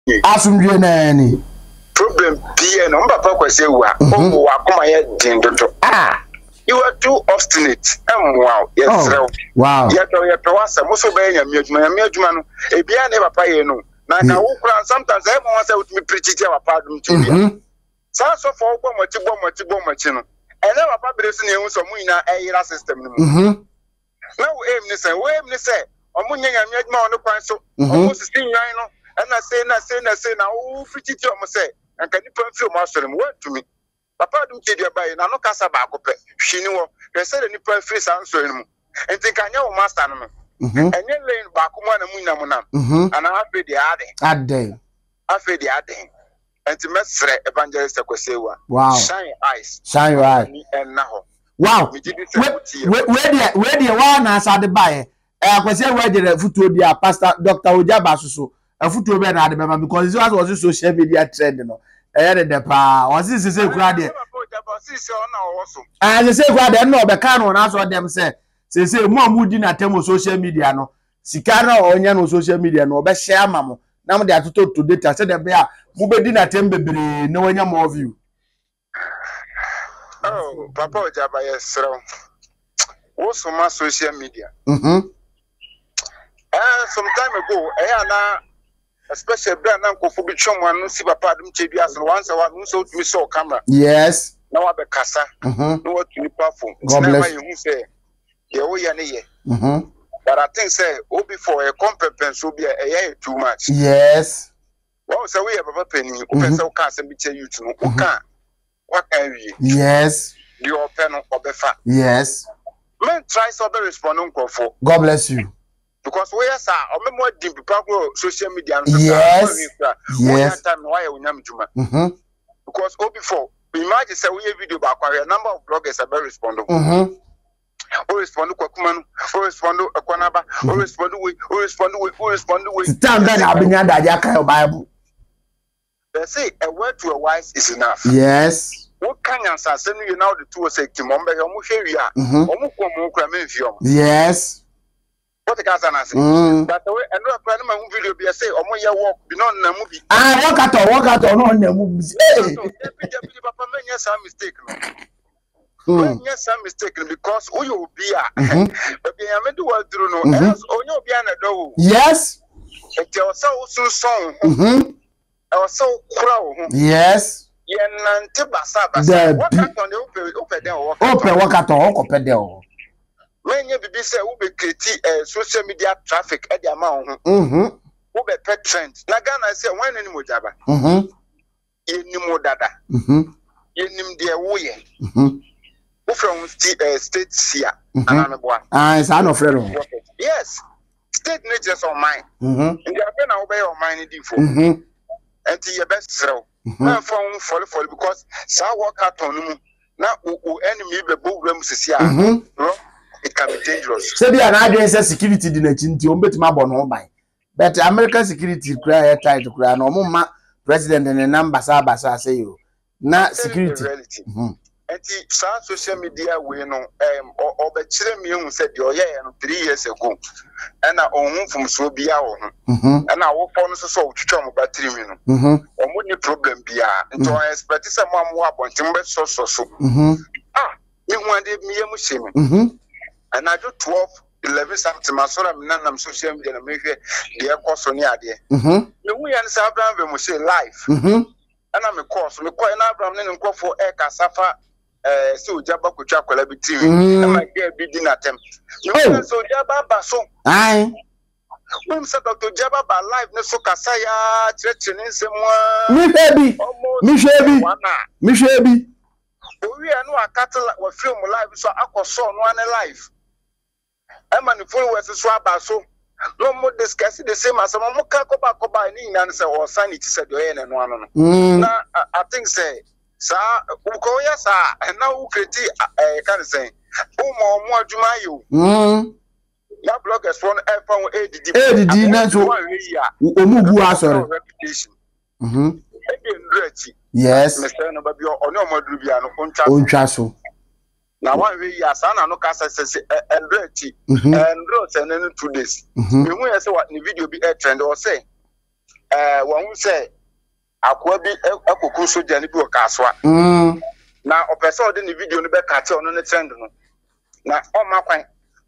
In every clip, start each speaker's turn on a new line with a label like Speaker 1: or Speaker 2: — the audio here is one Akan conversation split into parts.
Speaker 1: Asumdwe na ni.
Speaker 2: Problem be no papa kwese wa. O wa koma ye din dodo. You are too obstinate. Wow. Yes,
Speaker 1: wow.
Speaker 2: Yet was most of my adwuma no. E bia na papa ye no. Na ka wo kran sometimes I want say with me preach it our pardon to you. So for go mochi no. And then papa be so na ehun so mu ina era system no. Na wo aim ni say omo nya adwuma no kwan so. Omo sisi nwan no. And I say na wo preach it omo say. And can you put film master him word to me? Papa do chedia by na no kasa ba ko pe hwini wo they say the nipa free answer him and think anya wo master no enye lane ba ko mo na munya mo nam and afi de ade and to mesre evangelist Kwasewa
Speaker 1: wow
Speaker 2: shine eyes and now
Speaker 1: wow where the one na asa de bae Kwasewa de futuo dia pastor Dr. Ojaba so futuo be na de be because it was social media trend no the pa was this say kura de say kura de no be kan no na so dem say mo amudi na temo social media no sika na onya no social media no be share mamo na mo de atoto to data say dem be a mo be di na tem bebre na wanya more view
Speaker 2: papa Ojaba yesro wo so ma social media some time ago na especially brand and kofu bi chomwan no si papa dum chebi as once a one so to me saw camera
Speaker 1: yes
Speaker 2: now I be kasa no what to platform
Speaker 1: God bless
Speaker 2: you say ye wo ye ne ye but I think say o before a competence will be a too much
Speaker 1: yes
Speaker 2: what say we papa penny o person o can say bi che youth no o can what can we
Speaker 1: yes
Speaker 2: the open no obefa
Speaker 1: yes
Speaker 2: men try so be responding for
Speaker 1: God bless you.
Speaker 2: Because we are or more deep social media
Speaker 1: yes
Speaker 2: time why because before imagine say we video back a number of bloggers are very responding respond to Kwakuman respond to Akwanaba respond to
Speaker 1: stand then abinya da Bible
Speaker 2: they say a word to a wise is enough
Speaker 1: yes
Speaker 2: what can you say you now the two say Timombe
Speaker 1: yes
Speaker 2: what the guys are saying that way and no plan my video be say omo ye work be no na mu bi
Speaker 1: work out no na mu bi
Speaker 2: papa menya some mistake no some mistake because who you be but be am do what through no else onye obi na do
Speaker 1: yes
Speaker 2: e te o so song so kura wo
Speaker 1: yes
Speaker 2: ye nante basa what on the open den
Speaker 1: work out open den
Speaker 2: Many people say we be create social media traffic at the amount. We be pet trend. Nagana say when any mojaba. Any more dada. Any dear woye. We from state here.
Speaker 1: It's an offering.
Speaker 2: Yes, state natures on mine. And they are going to obey on mine info. And to your best throw. Man from fall because sa work out on you. Now enemy be problem here. It can be dangerous.
Speaker 1: Say be an idea security di na chinti o betima bo no ban. But American security cry tight cry no mo ma president and number basa say you. Na security.
Speaker 2: Enti social media we no be kire me hu say de oye no 3 years ago. And na ohun from so bia wo ho. And na wo fo no so twetwa mo battery mi no. Omo ni problem bia. Nti I expect say mo am wo abontin be so. Me hu ade me yemu sheme. And I do 11 something. My son, I'm social media. I'm making the course on the idea. We answer Abraham, we say life. And I'm a course. We call Abraham and call for a Casafa. So Jabba could travel every team. And my dear be dinner attempt. So Jabba so.
Speaker 1: Aye.
Speaker 2: When said Dr. Jabba by life, no so Casaya, stretching in someone.
Speaker 1: Me baby.
Speaker 2: We are no a cattle or film life, so I could saw one life. I'm an influence swab so no more discussing the same as a moka koba in answer or sanity said and one. Now I think say, sir, Ukoya, sir, and now who critique can say, oh, more Jumayo. Now bloggers one iPhone 8 reputation.
Speaker 1: Yes,
Speaker 2: Mr. Nobody or no more Rubiano. Now, 1 year, son, no cast and dirty and roads and then 2 days. We will say what the video be a trend or say. One say akwa bi ekoku soja ni bi o kaswa na opese ode ni video no be kate ono ne trend no na o makwan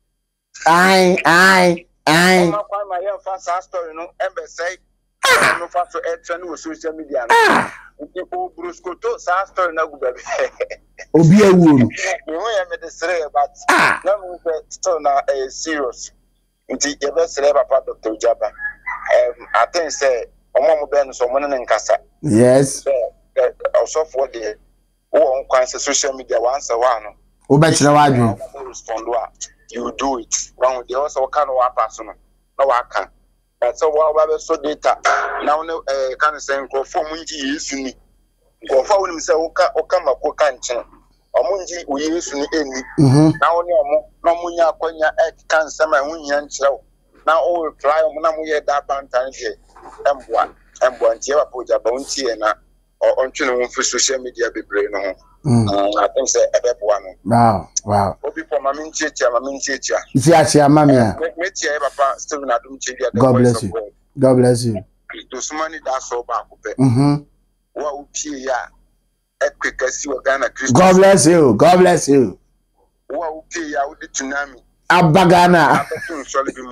Speaker 1: ai
Speaker 2: o makwan ma ye fa sa story no embe say no fa so e trend wo social media no people brusco to sa story na gubabe
Speaker 1: obi ewu no
Speaker 2: no ya me desire but na mo still na serious nti ye be sere papa Dr. Ojaba I think say omo be no so mo ne nkasa
Speaker 1: yes
Speaker 2: also for the on kwanse social media once a while no
Speaker 1: o be kire wa dwon
Speaker 2: respond you do it one they also can wa pass no na wa kan that's what we so data now no can say ko form nji yesu ni ko fa woni say o ka makoka nchen omunji o yesu ni eni na woni omo na munya akwanya kan sama hunya nchrew na o reply omo na mu ye da bantan je embo ntie wa poja ba ntie na on twene won for social media bebre no I think say ebeboa no
Speaker 1: wow
Speaker 2: obi for mama nchechia
Speaker 1: Ifiachia mama ya
Speaker 2: metia papa Stephen Adum Chidi
Speaker 1: God bless you
Speaker 2: to somani da so ba ko pe wa upie ya ekwekasi wa Ghana Christ
Speaker 1: God bless you
Speaker 2: wa upie ya udi tsunami
Speaker 1: abagana
Speaker 2: abatun so bi mu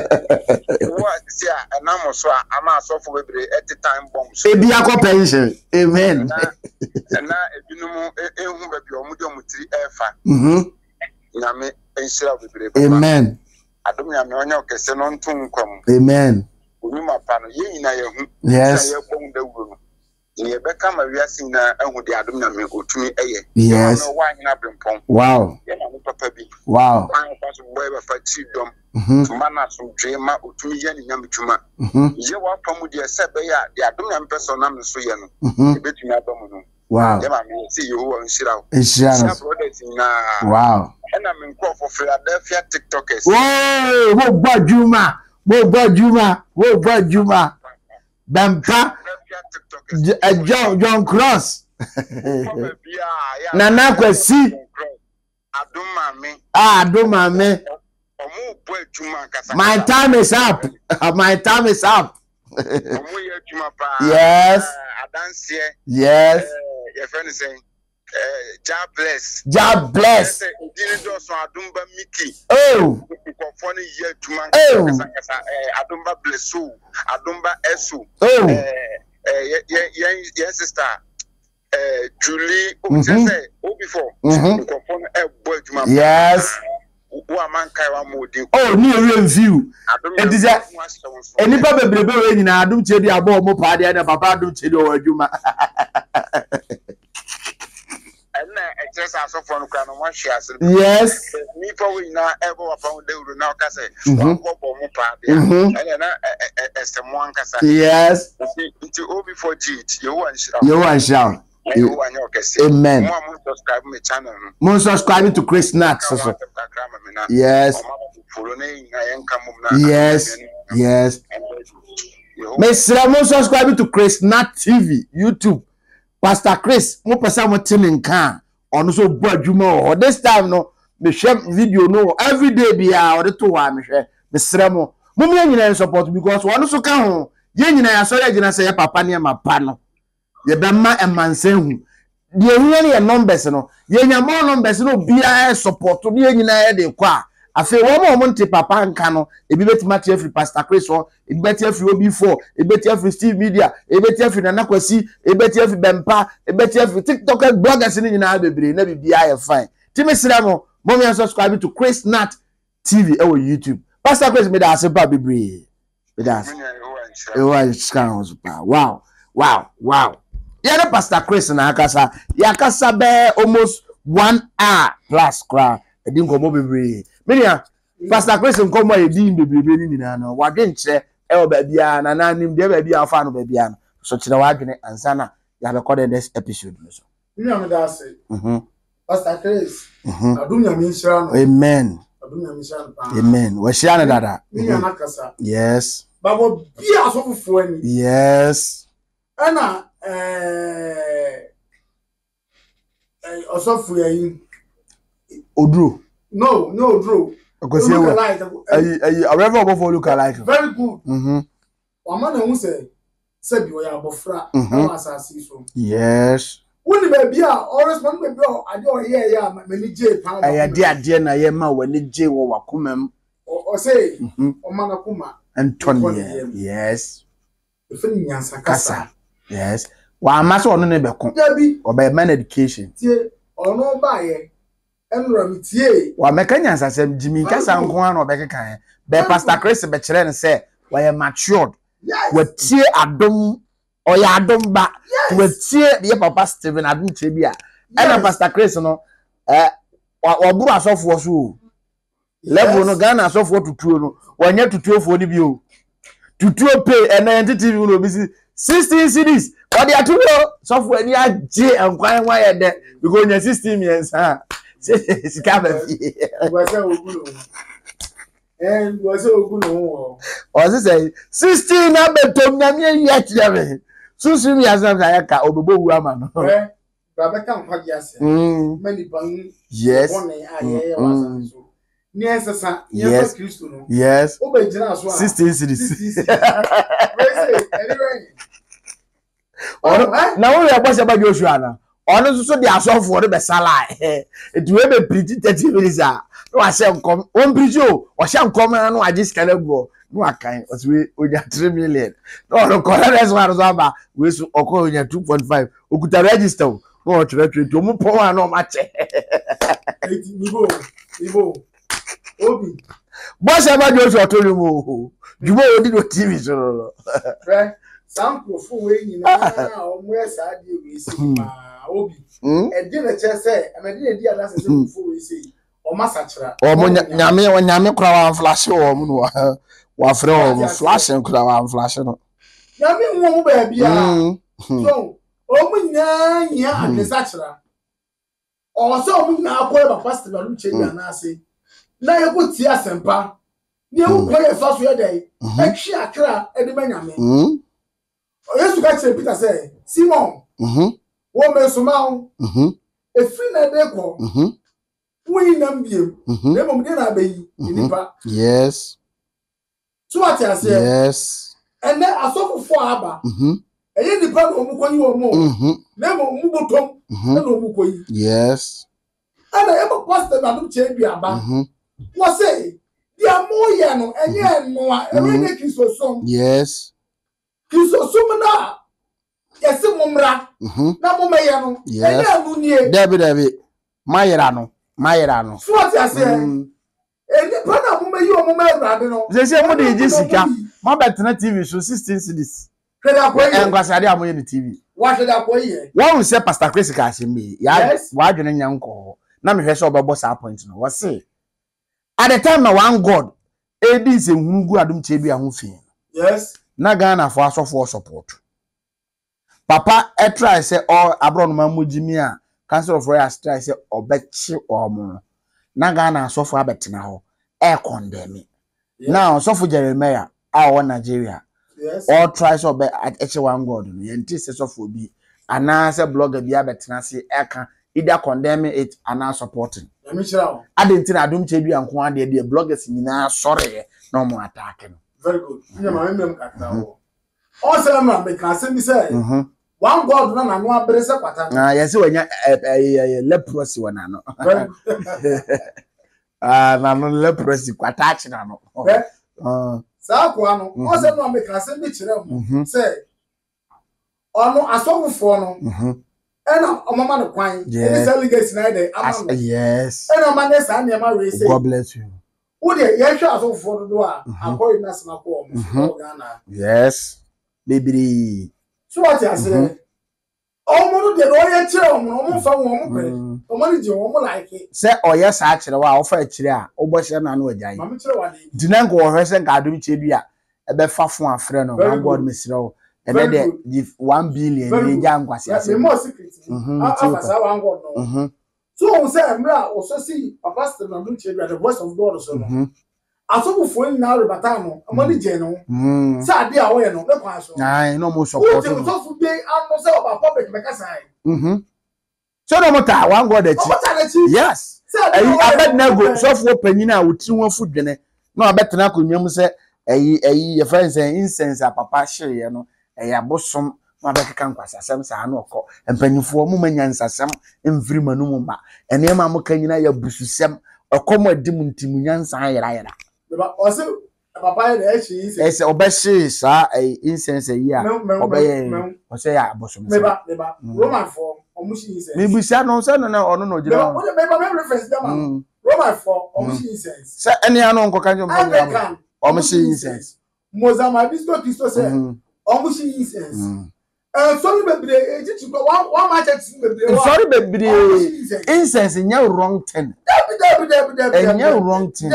Speaker 2: wa sia enamo so ama so for bebre at time bomb so
Speaker 1: ebi akọ pension amen
Speaker 2: na ebinumu ehu ba bi omude omutiri efa na me enshira bebre
Speaker 1: amen
Speaker 2: adom ya me onya okese no ntun kwam
Speaker 1: amen
Speaker 2: onuma pa no ye nyina ye hu
Speaker 1: yes
Speaker 2: ye bom da wuro no ye beka ma wiase na ehu de adom na me otumi eye
Speaker 1: yes
Speaker 2: no wa nyina brempon
Speaker 1: wow
Speaker 2: ye na me papa bi
Speaker 1: wow
Speaker 2: an fa so boy ba fa chi dom mana so dwe ma otumi ye ni nyam dwuma ye wa pamu de se be ya de adom na mpeso na me so ye no e betumi adom no
Speaker 1: wow
Speaker 2: ye ma me see you wa nshira
Speaker 1: nshira
Speaker 2: brothers na
Speaker 1: wow
Speaker 2: and I'm in for Philadelphia TikTokers.
Speaker 1: Whoa, wo gba Juma. Bampa John Cross. Nana Kwesi. Aduma me. My time is up. Yes.
Speaker 2: Your friend is saying
Speaker 1: God bless. Oh.
Speaker 2: Adumba blessu. Adumba esu.
Speaker 1: Oh.
Speaker 2: Yes, sister. Julie. Before.
Speaker 1: Yes. Oh, new review. It is anybody bebrebe we nyina adum chedi abo mo pa de na papa adum chedi o adwuma. Yes. Yes. Amen. Subscribe to Chris Nat. Yes. Yes. Mesra subscribe to Chris Nat TV YouTube. Pastor Chris, mo pesa mo tin nkan ono so bo adwuma o this time no me share video no every day bia o de to wa me hwe mesra mo me nyina support because one so ka ho ye nyina ya so ye gina say papa ne ma pa no ye be ma emansen hu de hu ne numbers no ye nya mo numbers no bia support no ye nyina ye de kwa afi wo mo nte papa nka no ebi betima tie free Pastor Chris o ebi betia free OB4 ebi betia free Steve Media ebi betia free Nana Kwesi ebi betia free Bempa ebi betia free TikTok bloggers ni nyina bebre na bibia ye fine timi sira mo me subscribe to Chris Nat TV e wo YouTube Pastor Chris me da asempa bebre me da e wa scan wow yeah Pastor Chris na akasa yakasa be almost 1 hour plus kra edin komo bebre Minia, Pastor Chris nkomo edin bebrebe ni nyina no wadwe nkyere e o ba bia na nanim de ba bia afa no ba bia no so kyere wadwene ansa na ya record the next episode no so
Speaker 3: Minia me da say Pastor Chris adum nyame nhyira no
Speaker 1: amen
Speaker 3: adum nyame nhyira no
Speaker 1: amen wa shira na dada
Speaker 3: Minia nakasa
Speaker 1: yes
Speaker 3: babo bia so fufo ani
Speaker 1: yes
Speaker 3: ana osofu yayin
Speaker 1: odro
Speaker 3: No, bro.
Speaker 1: Because you are whatever above look alike.
Speaker 3: Very good. One man who say said you are abofra na asase so
Speaker 1: yes
Speaker 3: woni ba bia or respond ba bia ade o ye ya mani je pa
Speaker 1: aya de na ye ma wani je wo wakomam
Speaker 3: o say o mana kuma
Speaker 1: Antonia yes
Speaker 3: efin nyansa kasa
Speaker 1: yes wa amaso ono ne beko
Speaker 3: dabi
Speaker 1: oba man education
Speaker 3: tie ono ba ye enro mi tie
Speaker 1: wa meka nyansa sem Jimmy kasa nko an obekeka be Pastor Chris be kire ne say we matured we tie adom oya adom ba we tie ye Papa Stephen adom tie bia ena Pastor Chris no wa buru asofo so level no Ghana asofo tutuo no wanya tutuofo ni bio tutuo pay ena TV no bi 16 cities what they are to software any ag and kwan why there because nya 16 years ha sika ba fi
Speaker 3: was ogulo and was ogulo
Speaker 1: o say 16 na betom na me ya kire susu mi asam sa ya ka obebo wu ama no
Speaker 3: Rebecca nkwaji ase many ban
Speaker 1: yes
Speaker 3: one aye was so Niesa
Speaker 1: yes
Speaker 3: Kristo no
Speaker 1: yes
Speaker 3: o be jina so
Speaker 1: 16 cities
Speaker 3: anyway
Speaker 1: na wo ya boss ba Joshua na ono so de asofo de be sala etu we be preach 30 minutes a no ase nkom won preach o hye nkom na no agi skala go no akan o we onya 3 million no ko na so aro so ba we so okọ onya 2.5 okuta register no o tire to mo pon wa no ma che
Speaker 3: Ibo Obi
Speaker 1: boss ba Joshua to mo jubo odi no TV so no
Speaker 3: sample fu we nyina o mo esa de we si ma Obi e di na che se e me di ada se fu we si o masachira
Speaker 1: o mo nyame kura wa flash o mo no wa frɛ o flash kura wa flash no
Speaker 3: nyame nwo mo ba bia so o mo nya nya adesachira o so o mo na akọ ba pastor ba lu chenya na ase na ye ko ti asempa ni e wo ko ye fa so ye dai e hwi akra e de manyame Yesu ka che Peter say Simon wo me so ma wo e fi na de ko wo yi nam biem e mom de na abayi nipa
Speaker 1: yes
Speaker 3: so what you say
Speaker 1: yes
Speaker 3: and then asofofo aba e ye nipa no mu koyi wo mo na mom mu botom na no mu koyi
Speaker 1: yes
Speaker 3: ana e mo pastor na dum che bi aba wo say dia mo ye no enye no a e we ne Kristo som
Speaker 1: yes
Speaker 3: Kristo som na yesi mumra na mumeye no enye anu nie
Speaker 1: David mayera no
Speaker 3: so what you say eni pa na mumeyi o mumeyi no
Speaker 1: se mo de jisika ma betena TV so 16 cities
Speaker 3: kweda ko ye
Speaker 1: engwasade amoye ni TV
Speaker 3: wa kweda ko ye
Speaker 1: won se Pastor Chris ka shembe ya wa adwene nyanko na me hwe se obebo sa point no wo se at the time na one God edi se hungu adum chebi ahun fi
Speaker 3: yes
Speaker 1: na Ghana for asofo support papa try say all abroad no mamujimi a Council of Royal try say obechi omo na Ghana asofo abetena ho condemn now asofo Jeremiah our Nigeria
Speaker 3: yes
Speaker 1: all try so be at one God no yenti say sofo bi ana say blogger bi abetena say eka either condemn it and supporting adentina adum chebi anko ade de bloggers nyina sore no mo attack no
Speaker 3: very good nyama memem kakra ho all say me can say me say one God na no abere se kwata
Speaker 1: na yes wanya leprosy wana no na no leprosy kwata achi na no
Speaker 3: sa kwa no all say me can say me kire mo say ono asofofo no ena omama no kwan any delegates na dey amano
Speaker 1: yes
Speaker 3: ena man say na ma we say
Speaker 1: God bless you
Speaker 3: wo dey ye hwa asofofo do a akoy na sna ko mo Ghana
Speaker 1: yes baby
Speaker 3: so what you say omo de no ye kire omo fa wo omo pere omo ni je omo like
Speaker 1: say oye sa kire wa wo fa kire a wo bo hye na na wajan
Speaker 3: mama kire wa dey
Speaker 1: dinanko wo hwe se nka adum che bi a ebe fa fon afre no God mesire wo ebe de give 1 billion ni ja nkwase ase
Speaker 3: me more secret afasa one God no so we say emra o so see papa still na dum che bi the voice of God so no asobu fo ni na rebata no amani je no sa ade a wo ye no me kwa so
Speaker 1: ai no mo support
Speaker 3: no so fu be anu say oba public me ka sai
Speaker 1: so no mota one God achi yes ayi abed na go so fu panyina a wotiri won fu dwene na obetena konwam say ayi ye friends incense a papa hye no ɛyɛ abosom ma bɛkeka nkwasasɛm saa na ɔkɔ mpanyinfoɔ mu manyansasɛm mfiri manum ba ɛnɛma mo ka nyina yɛ bususɛm ɔkɔm adi mu ntimu nyansa yera
Speaker 3: Baba ɔse papa yɛ ɛhyi incense
Speaker 1: ɛsɛ ɔbɛhye saa incense yi a ɔbɛyɛ ɔsɛ yɛ abosom
Speaker 3: meba Roman for ɔmushi incense
Speaker 1: me busa no sɛ no na ɔno no gyina
Speaker 3: meba me reference dama Roman for ɔmushi incense
Speaker 1: sɛ ɛne ano nkɔka nyom
Speaker 3: American
Speaker 1: ɔmushi incense
Speaker 3: Mozambique Kristo sɛ ɔmushi incense sorry bebre ejichi ko one match bebre
Speaker 1: sorry bebre incense nya wrong thing nya wrong thing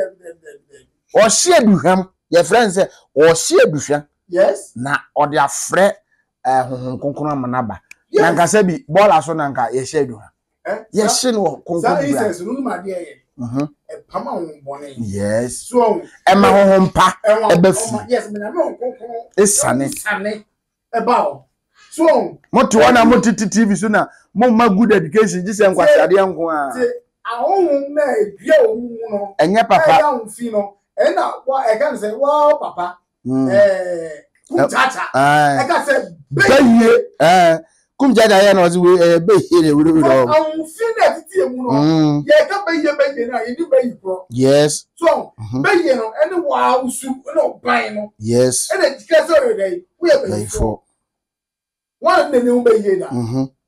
Speaker 1: ɔhye aduhwam your friend say ɔhye aduhwam
Speaker 3: yes
Speaker 1: na ɔde afrɛ honhom konkon amanaba na nka sɛ bi bɔɔla so na nka yɛhye aduhwam yɛhye no konkon
Speaker 3: sa incense no ma de yɛ pama ho bɔne
Speaker 1: yes
Speaker 3: so
Speaker 1: ɛma honhom pa ɛbafu
Speaker 3: yes me na me konkon
Speaker 1: esane
Speaker 3: ɛba so
Speaker 1: moto wana motiti TV so na mo ma good education ji se nkwasiade nko a
Speaker 3: ahonhom na edua omu no
Speaker 1: enye papa
Speaker 3: ya mfi no na wa e kan say wow papa kumchacha e ka say
Speaker 1: beye kumchacha ya no we beye le wuro
Speaker 3: ahonfi na titi emu no ye ka beye na ye di beye pro
Speaker 1: yes
Speaker 3: so beye no ene wa usu no ban no
Speaker 1: yes
Speaker 3: ene dika so re we beye for one nene un beye da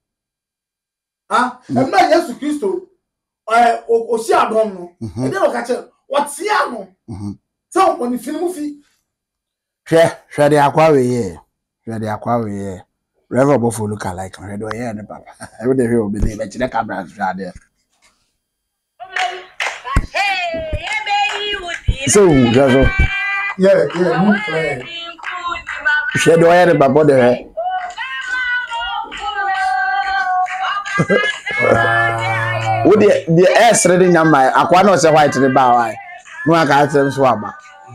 Speaker 3: na Yesu Kristo o si adom no e dey o ka che watia no so on film fi
Speaker 1: hwe de akwa we ye Reverend Bofo look like hwe do ye ne papa e dey hwe obele be chire camera hwe ade so
Speaker 3: yeah no clear
Speaker 1: hwe do ye ne baba de wo de esre de nyama akwa na o se white de ba wa no aka atrem so aba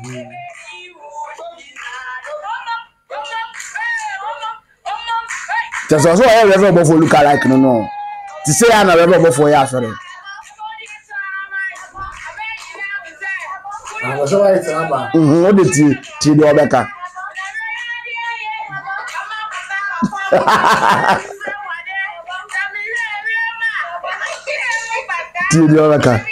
Speaker 1: just also I Reverend Bofo look like no to say I na Reverend Bofo ya sorry
Speaker 3: I so white aba
Speaker 1: o de ti de obeka ti de obeka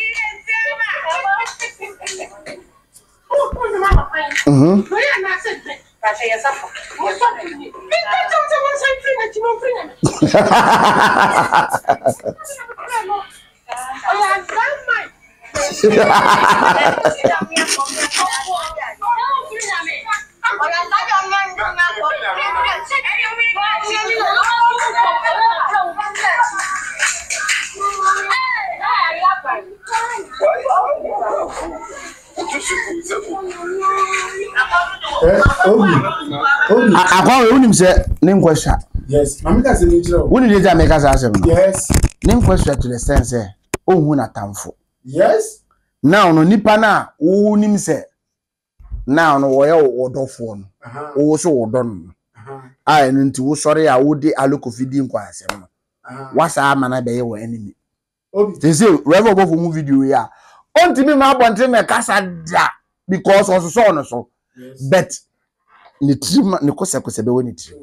Speaker 1: akwa unim se ne nkwasha
Speaker 3: yes mama ka se ni jiro
Speaker 1: woni dey ja me ka sa asem no
Speaker 3: yes
Speaker 1: ne nkwasha to the sense ohun na tamfo
Speaker 3: yes
Speaker 1: now no nipa na unim se now no wo ye wodofo no wo so wodo no ai nti wo sori a wo de alokofidi nkwa asem no wasa amana be ye wo enemy
Speaker 3: obi
Speaker 1: they say Reverend Bofo mu video ya ontimi ma bonte me kasa da because also so no so but ni trima ni kosekose be woni tri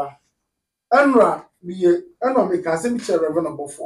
Speaker 3: enra biye enra me ka se mi che Reverend Bofo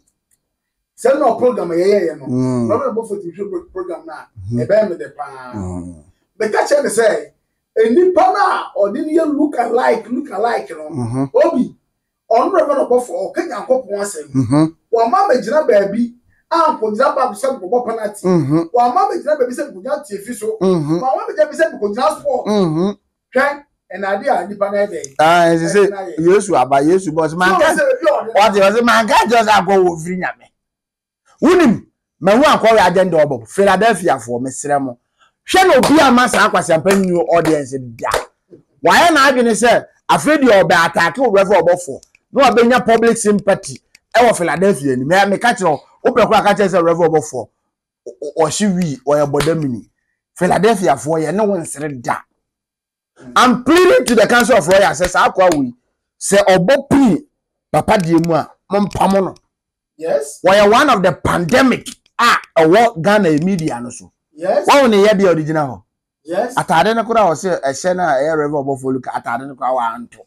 Speaker 3: se no program ye no Reverend Bofo ti program na e be me de pa be ka che me say enipa na odini ye look alike no obi on Reverend Bofo o kanya nkopon asem wa ma magina baabi anko jira ba se go penalty wa ma magina baabi se go ja tiefi so ma wa magina se go ja sport hwe enade a nipa na dey
Speaker 1: say Yesu aba Yesu boss man ka what was man ka just agwo wo firi nyame wunim ma hu akwa agenda obo Philadelphia for mesremo hwe na obi amasa akwasamba new audience da why na adwene say afredi obe attack o Reverend Bofo no abenya public sympathy e wo Philadelphia ni me ka kire o pekwa ka kire say Reverend Bofo o shi wi o ye bodamini Philadelphia for ye ne won sere da. I'm pleading to the Council of Royal says akwa we say obopi papa die mu a mompamo no
Speaker 3: yes
Speaker 1: we are one of the pandemic a Ghana media no so
Speaker 3: yes
Speaker 1: why on ye be original
Speaker 3: Yes.
Speaker 1: Atade no kura o se ehye na e rev obofo luka atade no kura wa anto.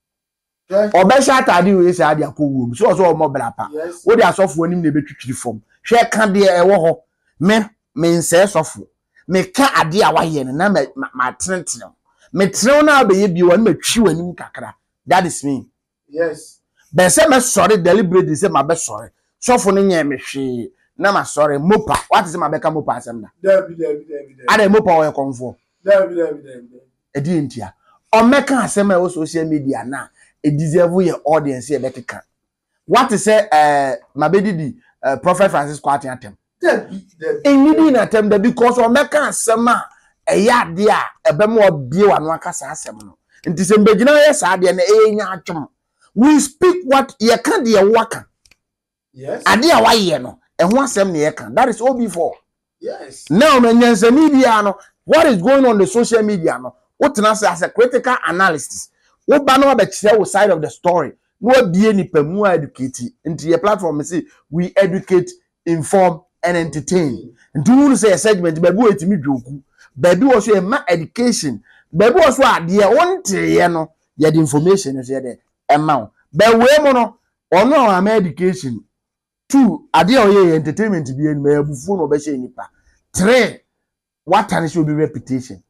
Speaker 1: Obesha atade we se ade akowum. So o mo brapa. Wo de asofo anim na betwitwiri fom. Hwe ka de e wo ho. Me nse sofo. Me ka ade a wa ye na ma trentre. Me trew na be ye bi wo na matwi wanim kakra. That is me.
Speaker 3: Yes.
Speaker 1: Be se me sorry deliberately say ma be sorry. Sofo no nye me hwe na ma sorry mopa. What is my beka mopa asem na?
Speaker 3: David.
Speaker 1: Ade mopa wo ye konfo.
Speaker 3: David.
Speaker 1: Edi ntia. O meka asem e wo social media na e deserve your audience e beteka. What is say mabedidi Prophet Francis Kwati atem.
Speaker 3: David.
Speaker 1: Enidi na atem da because o meka asem a eya de a ebem obie wano akasa asem no. Nti se mbegina ye sa de na enya atwom. We speak what ye can de waka.
Speaker 3: Yes.
Speaker 1: Ade a waye no e ho asem na ye kan. That is all before.
Speaker 3: Yes.
Speaker 1: Now na nyansa media no what is going on the social media no what na say as a critical analysis. Wo ba no ba kire wo side of the story. No abie ni pamu educate. Nti your platform say we educate, inform and entertain. Nti who say a segment baby wetimi dwoku. Baby was a ma education. Baby was what de wonte ye no ye the information is there amount. But we mo no ono am education. 2 ade o ye entertainment bi en me abufu no be she nipa. 3 what can should be reputation.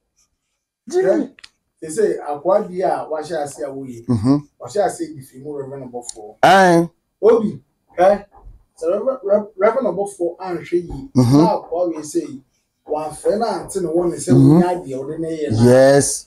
Speaker 3: They say akwadi a wa sha ase awoye. Wa sha ase ifimu reverend obofo. Obi, so reverend obofo anhwe yi. Na kwa we say one friend ante no won say we nya de o de na ye na.
Speaker 1: Yes.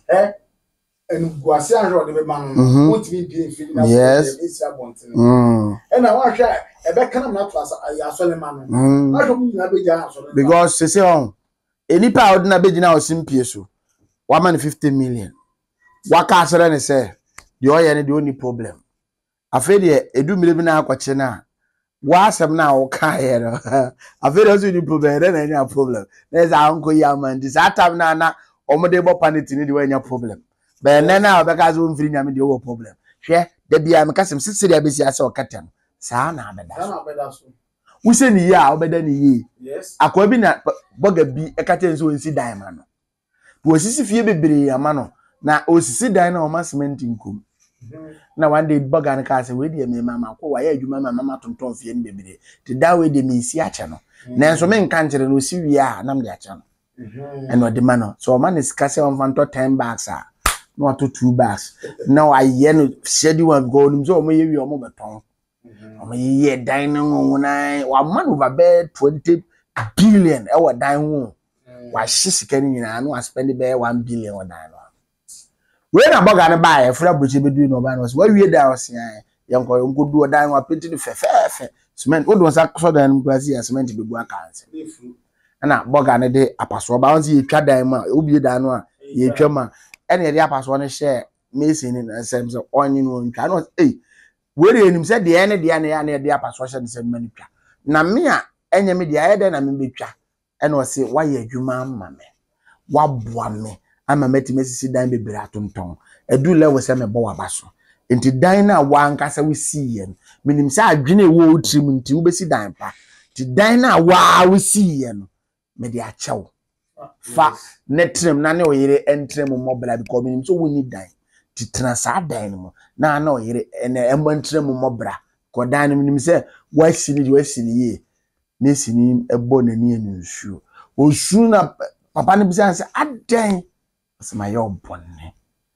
Speaker 3: And guase anhwe o de be ma no. Won't be be feel na esi abonte. And na wa hwa e be kana na to asole ma no. Na hwo mu na be ja asole.
Speaker 1: Because say on enipa o de na be gina o simpie so. Wa man 50 million. Waka asere ne say the oye ne the only problem. Afi de edu mire bi na akwache na wa asem na wo ka here no. Afi de so ni problem na any problem. There's a uncle yaman this atam na omode bo panity ni de wanya problem. Be na na obeka zo mfiri nyame de wo problem. Hwe da bia me kasem sisi de abesi ase okata no. Sa na abeda so. We say ni ya obeda ni yi.
Speaker 3: Yes.
Speaker 1: Akwa bi na boga bi ekata nso onsi dan ma no. Wo sisi fie bebre ama no. Na osisi dan na o ma cement nkum. Na one day boga na ka say we de me mama ko wa ya adwuma mama tonton fie ni bebre. Ti da we de me isi ache no. Na enso me nka nkere no si wi a na me de ache no. Eno de ma no. So o ma ne sika se on fanto 10 bags a. No to 2 bags. Now I ye no schedule one go nim so o mo ye wi o mo beton. O mo ye dan no na wa man over bed 20 billion e wa dan ho. Wa hye sika ni nyina no spend be 1 billion o dan no. We na boga ne ba e fra broche bedu no ba no so wa wie da o se an ye nko du o dan wa penti no fefefe cement wo do sa so dan no kwasi ya cement be bu aka anse na boga ne de apaso ba won se ye twa dan ma obi dan no a ye twa ma ene ye de apaso ne hye mesin ni na sem so onyi no ntwa no we re enim se de ene de ane ya ne de apaso hye ne sem mani twa na me a enye me de aye de na me betwa ene o se wa ye adwuma ma me wa boa me ama metime sisi dan bebere atonton edu level se me bo wabaso enti dan na wa nkasa we si ye minim se adwene wo otrim nti wo besi dan pa ti dan na wa we si ye no me de achew fa netrem na ne oyire entrem mobile because minim so we need dan ti transa dan no na oyire ene embantrem mobra ko dan no minim se wa sini ye me sini ebo nani ensu osu na papa ne bisa se adan my bonne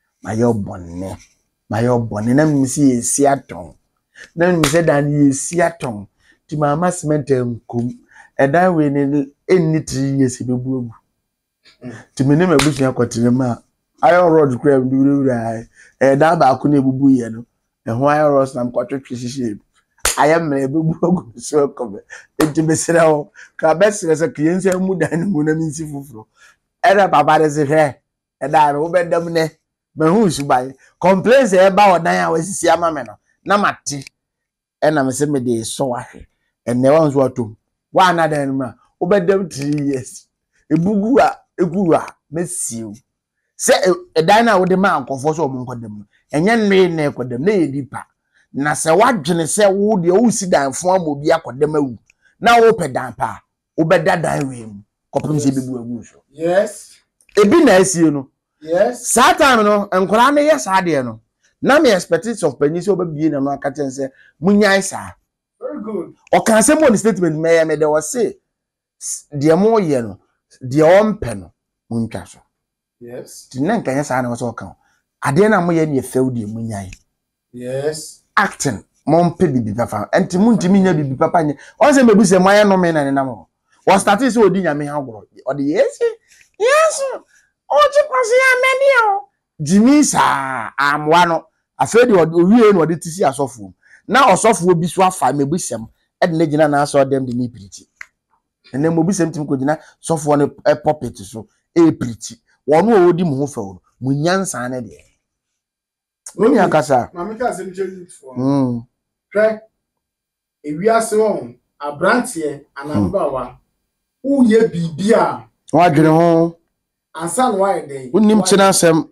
Speaker 1: na mi si esi aton na mi se dan esi aton ti mama cement enkum edan we ne enni 3 years bebuagu ti me ne mabusu akotire ma iron rod kura ndurura edan ba ko na ebubu ye no eho iron rod na mkotwetwe hihie ayam me bebuagu so kobe enti besira ho ka besira se kiyense mu dan mu na mi nsi fufuro era baba de se hwe eda ro bedam ne mahu subai complaints e ba odan a wasisi amame no na mate ena me se me de so ahwe enne wan so atom wa na dan ma obedam 3 years ebugu a eguru a mesiu se edan na wo de ma ankofo so omo nkodam enye nne na ekodam na edipa na se wadwene se wo de wo si dan fo amobi akodam awu na wo pedan pa obeda dan we mu kopem se bebu agu so
Speaker 3: yes
Speaker 1: ebi na esi no
Speaker 3: yes
Speaker 1: saa time no nkora na yes ade no na me expectations of penny so obabie na no aka chen say munyai saa
Speaker 3: very good
Speaker 1: o kan say mo statement me dey was say de mo ye no de o mpe no muntwa so
Speaker 3: yes
Speaker 1: tinan kan saa na wo so kan ade na mo ye ne few de munyai
Speaker 3: yes
Speaker 1: acting mo mpe bibi papa enti muntimi nya bibi papa nye on say mebu say mo ye no me na ne na mo o start say odi nya me ha goro o de yes oji kwasi ameni o jimi sa amwa no afedi owie no de tisi asofo na osofo bi so afa mebusem e de gina na aso dem de ni priti ene mobusem tim ko gina sofo no puppet so e priti wono odi mu ho fa wo mu nyansa na de oni akasa
Speaker 3: mama ka se nje youthful try ewiase won abrantie anamba wa uye bibia
Speaker 1: wa dwene ho
Speaker 3: ansan why dey
Speaker 1: unim chinasem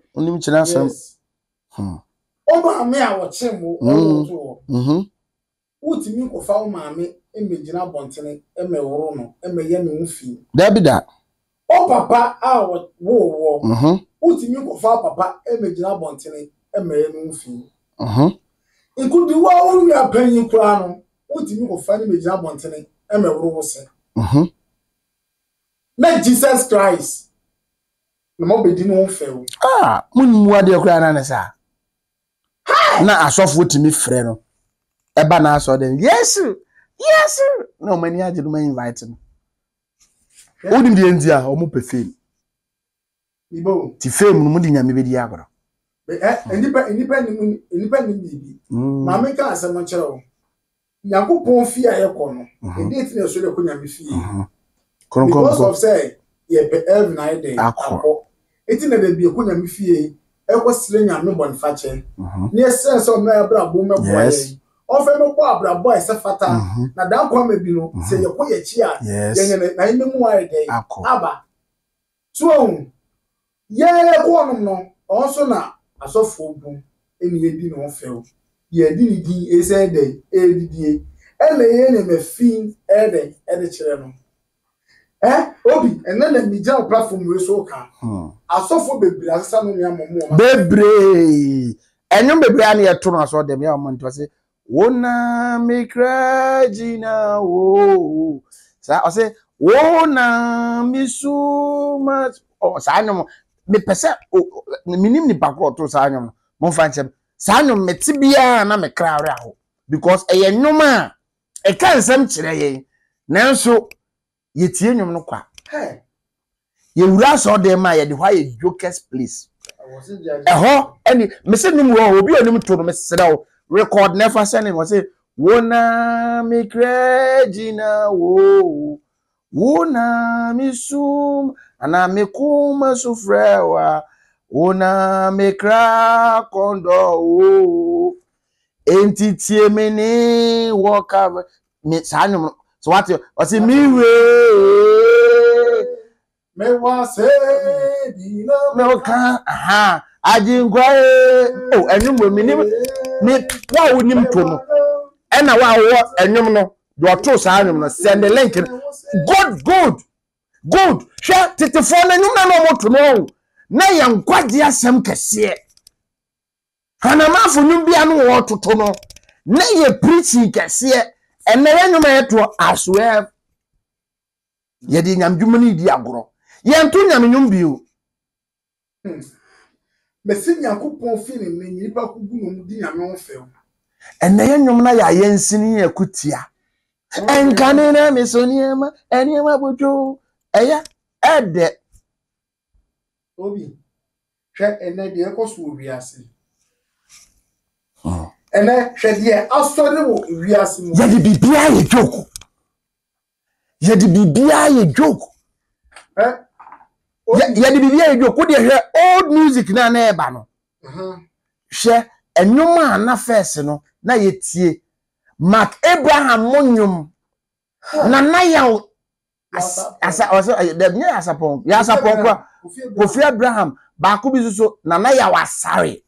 Speaker 3: oba me a wo chemo o utimi ko fa o maame emegina bontene emeworo no emeye ne mfi
Speaker 1: dabida
Speaker 3: o papa a wo utimi ko fa papa emegina bontene emeye ne mfi ikudi wa o wi apanyin kura no utimi ko fa ne megina bontene emeworo wo se na Jesus Christ na mo be di no feel
Speaker 1: munmu ade kura na nesa na asofo timi frɛ no eba na aso den yes no mani age do man invite no odim de ndia o mo pe fame
Speaker 3: ibo
Speaker 1: ti fame no mu di nyame be di agoro
Speaker 3: enipa ni bibi maame ka asem kire o yakopon fi ayekọ no e date na so le ko nyame fi because of say ye be every night day akọ eti na de bi ko nyame fi eko sire nyame bonfache na essence of na abrabo mebo ye o fe no ko abrabo e se fata na dan kwa mebi no se ye ko ye chi a ye na ime mu aye dey aba so ye ko no also na asofo bu eni ye di no fe o ye di ni di e se dey e di ele ye ne me fin e de kire no obi ene na mi ja platform we so ka asofo bebre asesa no ya momo
Speaker 1: bebre enyum bebre an ye to no aso dem ya mo nto se wona mikra jina wo sa o se wona misuma o sa anyum me pese minim ni bakro to sa anyum mo fa nchem sa anyum metibia na me kra ore aho because eye nyum a e kan sam kire ye nanso yetie nyum no kwa ye wura so dem ma ye de hwa ye jokers place eho any me se num wo obi onim to no me sere wo record never sending was say wona me krejina wo wona misum ana me kuma sufrewa wona me kra kondo wo entitie me ni walk me sanyum so what was it me
Speaker 3: me was say dina
Speaker 1: me ka ajinkwa enyum me ni me wa wonim to no ena wa wo enyum no do to sa enyum no send the link good sha titifo na enyum na no moto no na yankwaje asem kese hanamafo nyum bia no wo toto no na ye preaching kese ena enyum eto aswe ye di nyamdwum ni di agoro ye nto nyamnyum bio
Speaker 3: mesi yakopon fi ni nipa kugu no di nyame on fe
Speaker 1: ena enyum na ya yensini akutia enkane na mesoniema eniema bojo eya ede
Speaker 3: obi hwe ene de ekoso wiase ene hwe de asore wo wiase mo
Speaker 1: ya di bibia ye joke ya di bibia ye joke de hwe old music na eba no hwe enyum a na first no na yetie Mark Abraham monyum na ya asa the near asapon ya asapon kwa Kofi Abraham ba ko bi so na ya wasare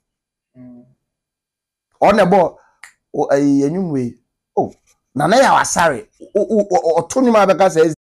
Speaker 1: onebo enyum we na ya wasare o to ni ma beka say